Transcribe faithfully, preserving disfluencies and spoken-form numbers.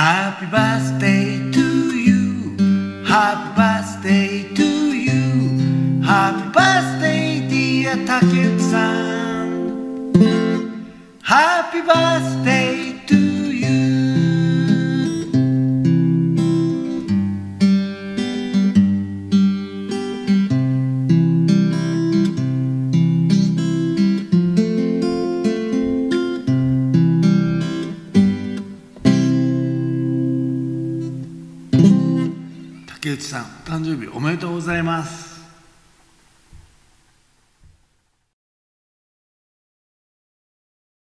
Happy birthday to you Happy birthday to you Happy birthday dear 竹内さん Happy birthday to you 竹内さん、お誕生日おめでとうございます。